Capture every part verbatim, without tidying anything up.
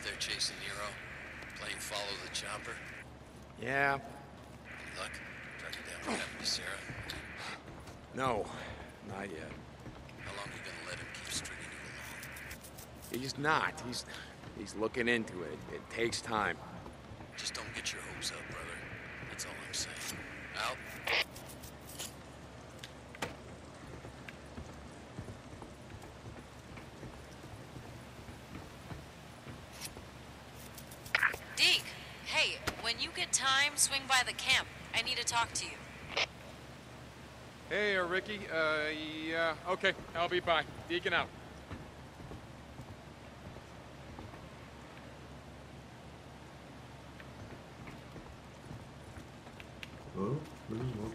there chasing Nero? Playing follow the chopper? Yeah. Any luck? Tracking down what happened to Sarah? No, not yet. How long you gonna let him keep stringing you along? He's not. He's he's looking into it. It takes time. Just don't get your hopes up, brother. That's all I'm saying. Out? Deke, hey, when you get time, swing by the camp. I need to talk to you. Hey, uh, Ricky. Uh, yeah, okay, I'll be by. Deacon out. Oh, there's one.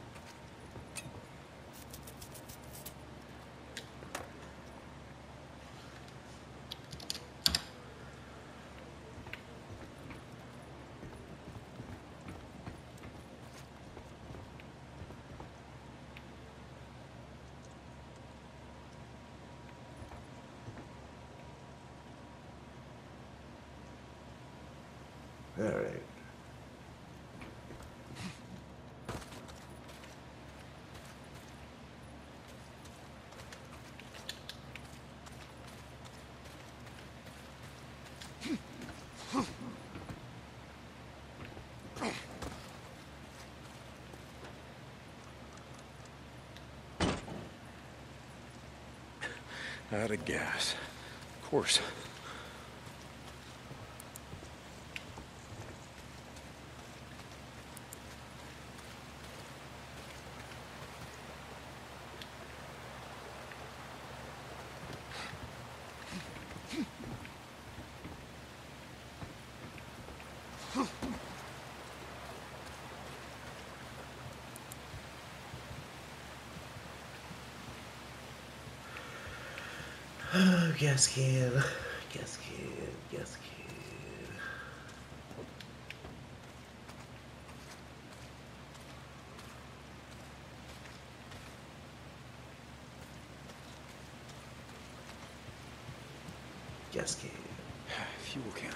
All right. Out of gas. Of course. Oh, gas can. Gas can. Gas can. Gas can. Fuel can.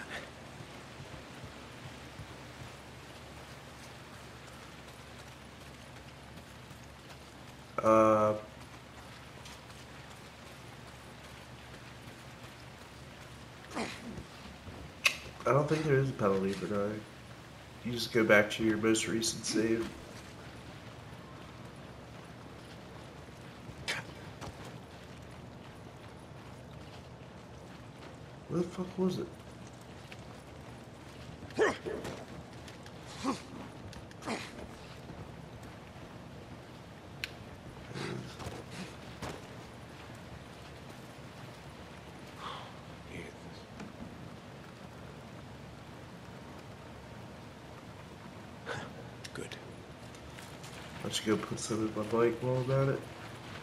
Uh. I don't think there is a penalty for dying. You just go back to your most recent save. Where the fuck was it? Good. Why don't you go put some in my bike while I'm at it?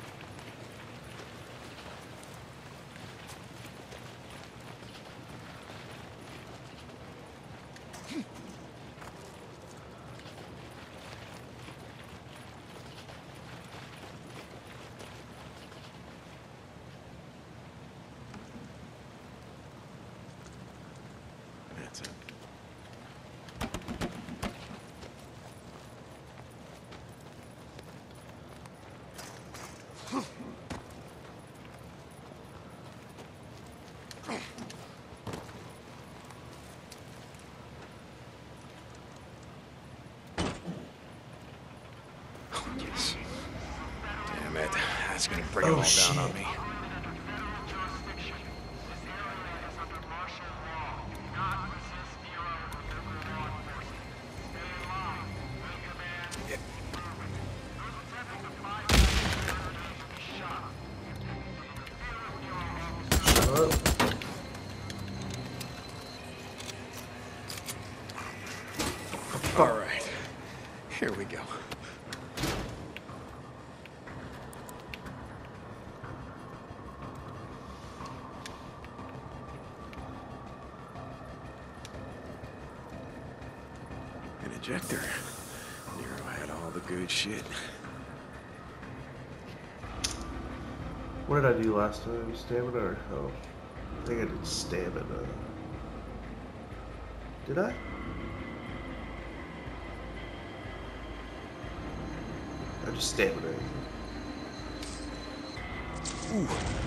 That's it. Yes. Damn it. That's gonna bring it Oh, all shit. down on me. Shut up. All right. Here we go. An ejector. Nero had all the good shit. What did I do last time? Stamina or health? I think I did stamina. Did I? I just stamina. Ooh.